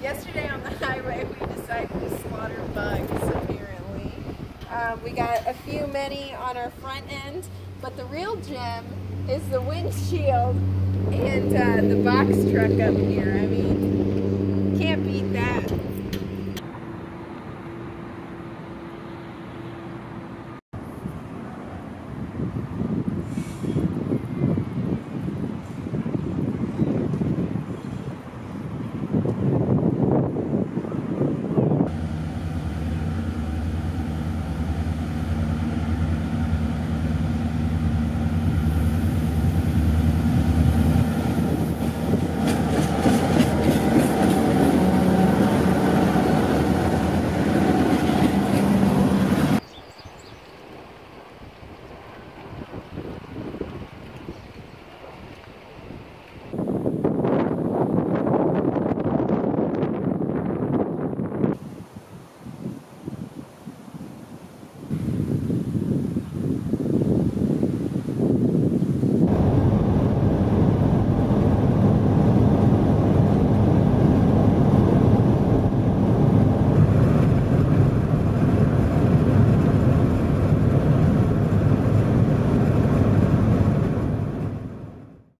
Yesterday on the highway, we decided to slaughter bugs, apparently. We got a few many on our front end, but the real gem is the windshield and the box truck up here. I mean,